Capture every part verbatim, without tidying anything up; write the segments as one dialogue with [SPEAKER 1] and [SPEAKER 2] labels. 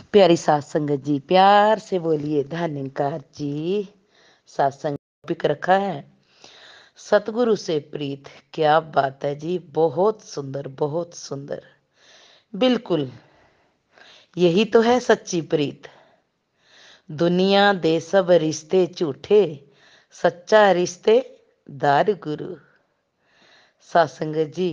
[SPEAKER 1] प्यारी सात संगत जी, प्यार से बोलिए धन्यकार जी। सत्संग टॉपिक रखा है सतगुरु से प्रीत। क्या बात है जी, बहुत सुंदर बहुत सुंदर। बिल्कुल यही तो है सच्ची प्रीत। दुनिया दे सब रिश्ते झूठे, सच्चा रिश्तेदार गुरु। सात संगत जी,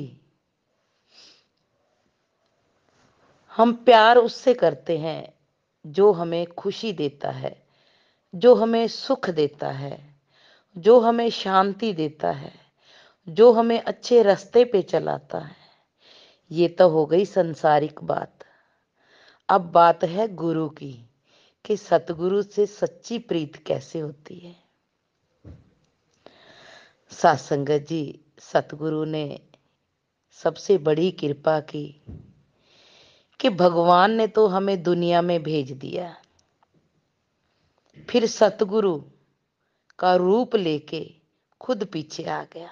[SPEAKER 1] हम प्यार उससे करते हैं जो हमें खुशी देता है, जो हमें सुख देता है, जो हमें शांति देता है, जो हमें अच्छे रास्ते पे चलाता है। ये तो हो गई संसारिक बात। अब बात है गुरु की, कि सतगुरु से सच्ची प्रीत कैसे होती है। सत्संगत जी, सतगुरु ने सबसे बड़ी कृपा की कि भगवान ने तो हमें दुनिया में भेज दिया, फिर सतगुरु का रूप लेके खुद पीछे आ गया।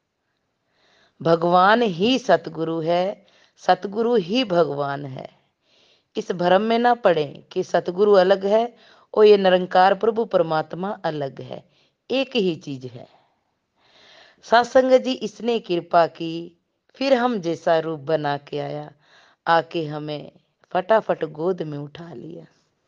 [SPEAKER 1] भगवान ही सतगुरु है, सतगुरु ही भगवान है। इस भ्रम में ना पड़े कि सतगुरु अलग है और ये निरंकार प्रभु परमात्मा अलग है। एक ही चीज है। सत्संग जी, इसने कृपा की, फिर हम जैसा रूप बना के आया, आके हमें फटाफट गोद में उठा लिया।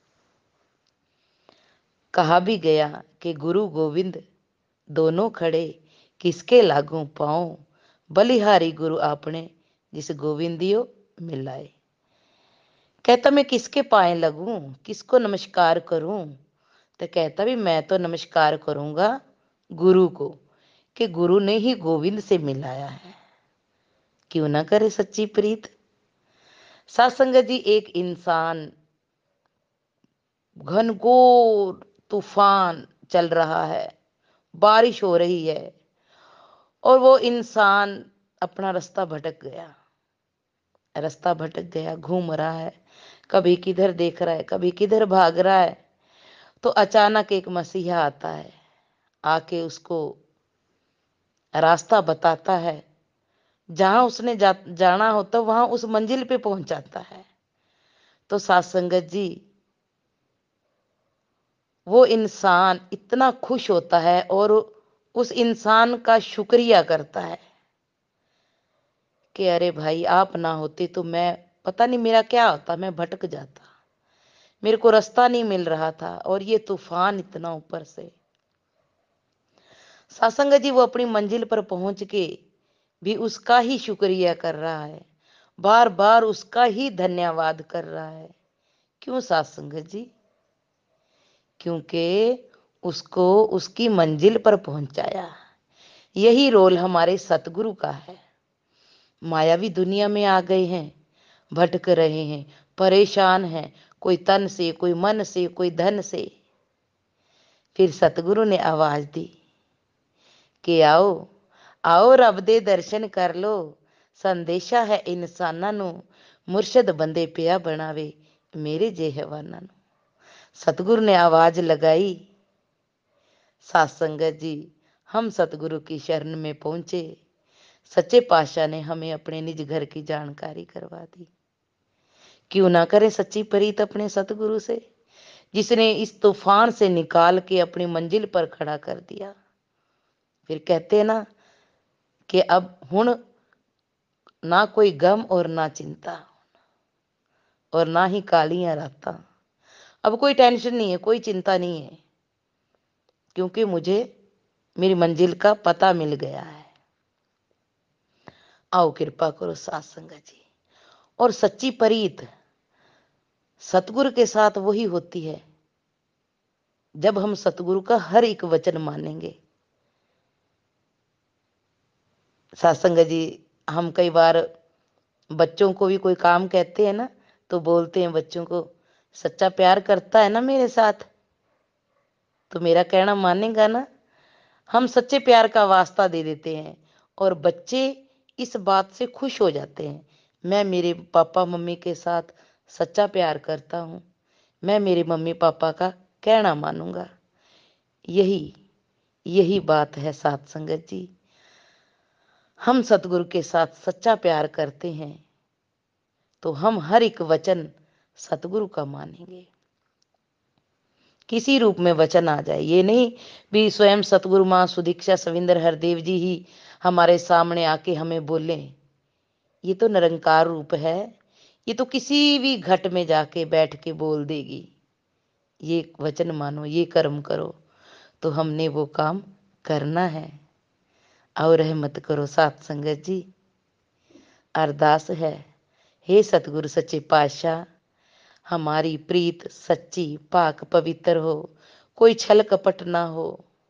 [SPEAKER 1] कहा भी गया कि गुरु गोविंद दोनों खड़े, किसके लागू पाऊं, बलिहारी गुरु आपने जिस गोविंदियो मिलाए। कहता मैं किसके पाए लगूं, किसको नमस्कार करूं। तो कहता भी मैं तो नमस्कार करूंगा गुरु को, कि गुरु ने ही गोविंद से मिलाया है। क्यों ना करे सच्ची प्रीत। सत्संगत जी, एक इंसान, घनघोर तूफान चल रहा है, बारिश हो रही है, और वो इंसान अपना रास्ता भटक गया। रास्ता भटक गया, घूम रहा है, कभी किधर देख रहा है, कभी किधर भाग रहा है। तो अचानक एक मसीहा आता है, आके उसको रास्ता बताता है। जहां उसने जा, जाना होता वहां उस मंजिल पे पहुंचाता है। तो सात संगत जी, वो इंसान इतना खुश होता है और उस इंसान का शुक्रिया करता है कि अरे भाई, आप ना होते तो मैं पता नहीं मेरा क्या होता, मैं भटक जाता, मेरे को रास्ता नहीं मिल रहा था, और ये तूफान इतना ऊपर से। सासंग जी, वो अपनी मंजिल पर पहुंच के भी उसका ही शुक्रिया कर रहा है, बार बार उसका ही धन्यवाद कर रहा है। क्यों सासंग जी? क्योंकि उसको उसकी मंजिल पर पहुंचाया। यही रोल हमारे सतगुरु का है। मायावी दुनिया में आ गए हैं, भटक रहे हैं, परेशान हैं, कोई तन से, कोई मन से, कोई धन से। फिर सतगुरु ने आवाज दी कि आओ आओ, रब दे दर्शन कर लो। संदेशा है इंसानां नू, मुर्शद बंदे पिया बनावे मेरे जे हवाना नू। सतगुरु ने आवाज लगाई। सात संगत जी, हम सतगुरु की शरण में पहुंचे। सच्चे पातशाह ने हमें अपने निज घर की जानकारी करवा दी। क्यों ना करें सच्ची प्रीत अपने सतगुरु से, जिसने इस तूफान से निकाल के अपनी मंजिल पर खड़ा कर दिया। फिर कहते हैं ना कि अब हुण ना कोई गम और ना चिंता, और ना ही कालियां रातां। अब कोई टेंशन नहीं है, कोई चिंता नहीं है, क्योंकि मुझे मेरी मंजिल का पता मिल गया है। आओ कृपा करो सात संगत जी। और सच्ची प्रीत सतगुरु के साथ वही होती है जब हम सतगुरु का हर एक वचन मानेंगे। सात संगत जी, हम कई बार बच्चों को भी कोई काम कहते हैं ना, तो बोलते हैं बच्चों को, सच्चा प्यार करता है ना मेरे साथ, तो मेरा कहना मानेगा ना। हम सच्चे प्यार का वास्ता दे देते हैं और बच्चे इस बात से खुश हो जाते हैं। मैं मेरे पापा मम्मी के साथ सच्चा प्यार करता हूँ, मैं मेरे मम्मी पापा का कहना मानूंगा। यही यही बात है सात संगत जी। हम सतगुरु के साथ सच्चा प्यार करते हैं तो हम हर एक वचन सतगुरु का मानेंगे। किसी रूप में वचन आ जाए, ये नहीं भी स्वयं सतगुरु माँ सुदीक्षा सविंदर हरदेव जी ही हमारे सामने आके हमें बोले। ये तो निरंकार रूप है, ये तो किसी भी घट में जाके बैठ के बोल देगी, ये वचन मानो, ये कर्म करो, तो हमने वो काम करना है। और रहमत करो साथ संगत जी। अरदास है, हे सतगुरु सच्चे पातशाह, हमारी प्रीत सच्ची पाक पवित्र हो, कोई छल कपट ना हो।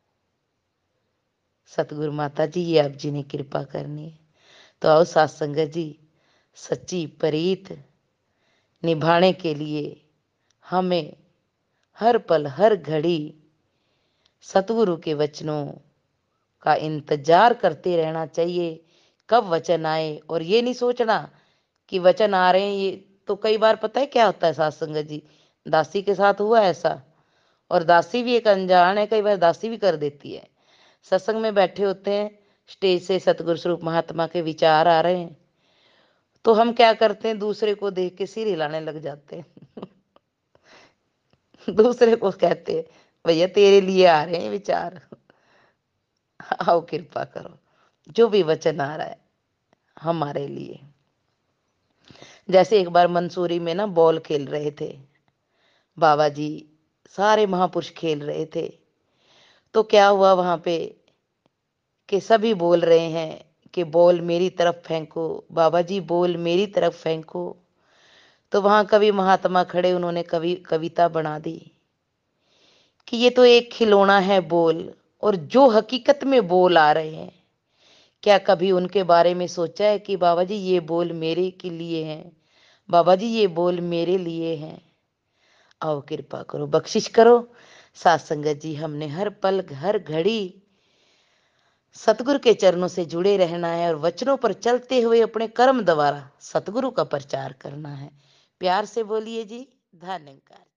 [SPEAKER 1] सतगुरु माता जी ये आप जी ने कृपा करनी है। तो आओ साथ संगत जी, सच्ची प्रीत निभाने के लिए हमें हर पल हर घड़ी सतगुरु के वचनों का इंतजार करते रहना चाहिए, कब वचन आए। और ये नहीं सोचना कि वचन आ रहे हैं, ये तो कई बार पता है क्या होता है साथ संगत जी, दासी के साथ हुआ ऐसा। और दासी भी एक अनजान है, कई बार दासी भी कर देती है। सत्संग में बैठे होते हैं, स्टेज से सतगुरु स्वरूप महात्मा के विचार आ रहे हैं, तो हम क्या करते हैं, दूसरे को देख के सिर हिलाने लग जाते हैं। दूसरे को कहते हैं भैया तेरे लिए आ रहे हैं विचार, आओ कृपा करो, जो भी वचन आ रहा है हमारे लिए। जैसे एक बार मंसूरी में ना बॉल खेल रहे थे बाबा जी, सारे महापुरुष खेल रहे थे। तो क्या हुआ वहां पे कि सभी बोल रहे हैं कि बॉल मेरी तरफ फेंको, बाबा जी बॉल मेरी तरफ फेंको। तो वहां कवि महात्मा खड़े, उन्होंने कवि कविता बना दी कि ये तो एक खिलौना है बोल, और जो हकीकत में बोल आ रहे हैं, क्या कभी उनके बारे में सोचा है कि बाबा जी ये बोल मेरे के लिए हैं, बाबा जी ये बोल मेरे लिए हैं। आओ कृपा करो, बख्शिश करो साथ संगत जी, हमने हर पल हर घड़ी सतगुरु के चरणों से जुड़े रहना है और वचनों पर चलते हुए अपने कर्म द्वारा सतगुरु का प्रचार करना है। प्यार से बोलिए जी, धन्यवाद।